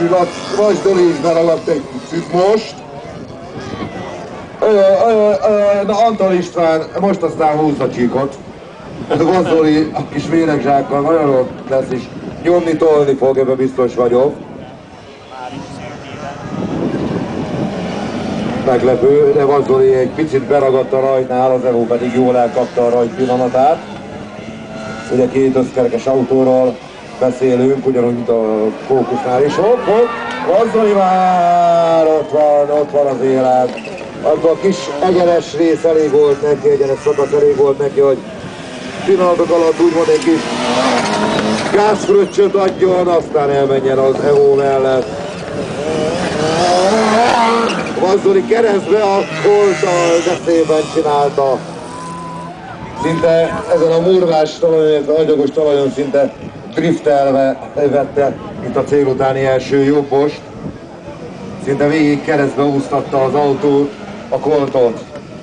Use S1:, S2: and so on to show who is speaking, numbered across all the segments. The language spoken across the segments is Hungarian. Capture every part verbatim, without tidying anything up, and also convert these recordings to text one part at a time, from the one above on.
S1: Vassű Doli is beragadt egy picit most. Ö, ö, ö, na Antal István most aztán húzza csíkot. Vasz Doli a kis méregzsákkal nagyon ott lesz, és nyomni, tolni fog, ebben biztos vagyok. Meglepő, de Vasz Doli egy picit beragadt a rajtnál, az Evo pedig jól elkapta a rajt pillanatát. Ugye két összkerekes autóról beszélünk, ugyanúgy, mint a Fókusznál is. Hopp, hopp, Vasz Doli már ott van, ott van az élet. Az a kis egyenes rész elég volt neki, egyenes szakasz elég volt neki, hogy pillanatok alatt úgymond egy kis gázfröccsöt adjon, aztán elmenjen az Evo mellett. Vasz Doli keresztbe a kolttal, de szépen csinálta. Szinte ezen a murvás talajon, illetve agyagos talajon szinte driftelve vette itt a cél utáni első jobbost. Szinte végig keresztbe úsztatta az autót, a koltot.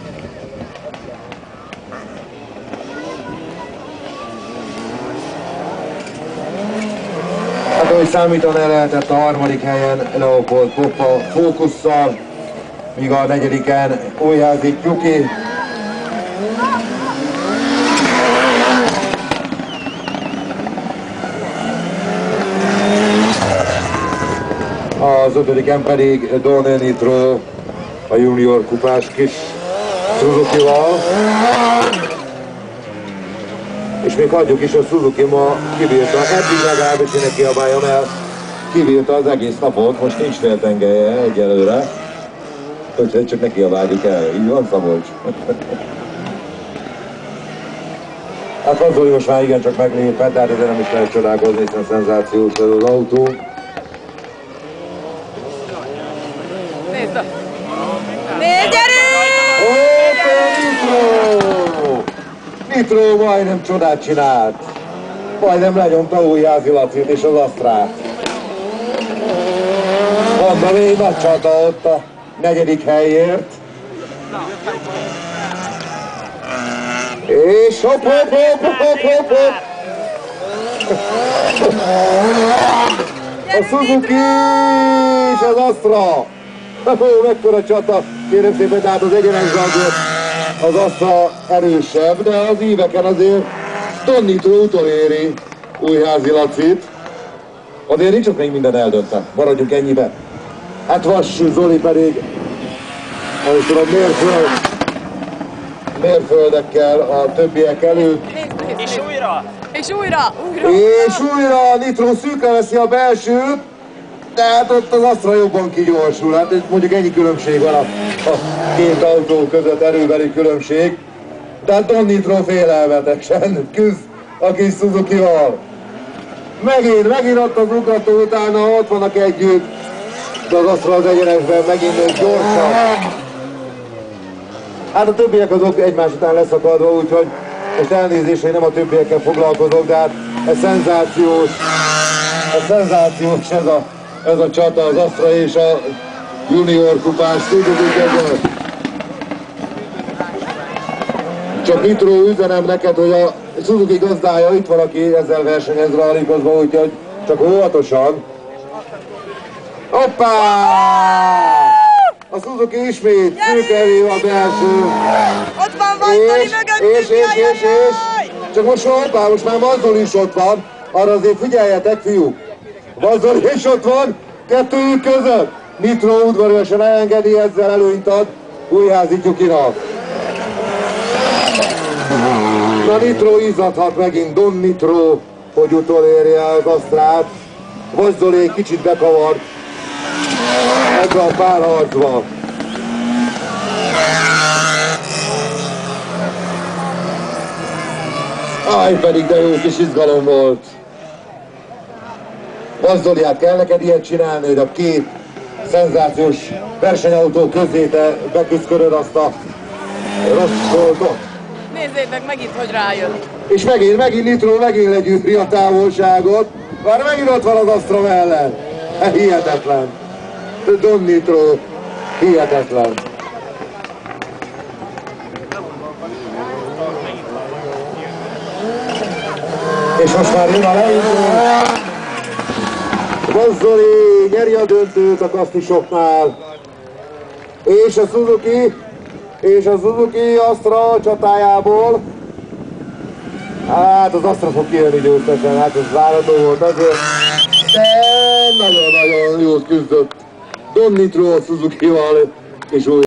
S1: Hát ahogy számítani lehetett, a harmadik helyen Leopold Poppa Fókusszal, míg a negyediken Újházi Tyuki. Az ötödiken pedig Don Nitro, a junior kupás kis Suzuki-val. És még hagyjuk is, a Suzuki ma kibírta, eddig legalábbis én kiabáljam el, kibírta az egész napot, most nincs féltengelye egyelőre. Úgyhogy csak neki kiabáljuk el, így van, Szabolcs? Hát Vasz Doli most már igencsak meglépett, de hát ezért nem is lehet csodálkozni, hiszen szenzációs az autó.
S2: Nézd! Nézd, gyerünk!
S1: Nitro! Nitro majdnem csodát csinált. Majdnem lenyomta Újházi Lacit és az Asztrát. Van még nagy csata ott a negyedik helyért. És hopp, hopp, hopp, hopp, hopp, hopp. A Suzuki és az Astra. Ó, mekkora csata, kérem szépen, tehát az egyenesben azért az Astra erősebb, de az íveken azért Don Nitro utoléri Újházi Lacit. Azért nincs ott még minden eldöntve, maradjunk ennyibe. Hát Vassű Zoli pedig, nem is tudom, mérföld, mérföldekkel a többiek előtt.
S2: És újra! És újra! újra.
S1: És újra Nitro szűkre veszi a belsőt. Tehát ott az Astra jobban kigyorsul, hát mondjuk ennyi különbség van a, a két autó között, erőbeli különbség. Tehát Don Nitro félelmetesen küzd a kis Suzuki-val. Megint, megint ott az ugrató, utána ott vannak együtt, de az Astra az egyenesben megint gyorsan. Hát a többiek azok egymás után leszakadva, úgyhogy most elnézést, hogy nem a többiekkel foglalkozok, de hát ez szenzációs, ez szenzációs ez a Ez a csata, az Astra és a junior kupás Suzuki között. Csak Nitro, üzenem neked, hogy a Suzuki gazdája itt van, aki ezzel versenyez rallikozva, úgyhogy csak óvatosan. Hoppá! A Suzuki ismét szűkelő a belső.
S2: Ott van Vasz Doli mögöttünk,
S1: és, és, és, és, csak most hoppá, most már Vasz Doli is ott van. Arra azért figyeljetek, fiúk! Vasz Doli is ott van, kettőjük között. Nitro udvariasan elengedi, ezzel előnyt ad Újházi Tyukinak. Na Nitro izzadhat megint, Don Nitro, hogy utolérje az Asztrát. Vasz Doli egy kicsit bekavart ebbe a párharcba. Áj, pedig de jó kis izgalom volt. Vasz Doli, hát kell neked ilyet csinálni, hogy a két szenzációs versenyautó közé te beküszköröd azt a rossz voltot.
S2: Nézzétek megint, hogy rájött.
S1: És megint, megint Nitro, megint legyűri a távolságot. Már megint ott van az Astra mellett. Hihetetlen. Don Nitro, hihetetlen. És most már jön a leinduló. Vasz Doli nyeri a döntőt a kasztisoknál. És a Suzuki, és a Suzuki Astra csatájából. Hát az Astra fog kijönni győztesen, hát ez várható volt azért. De nagyon-nagyon jót küzdött Don Nitro a Suzuki-val, és úgy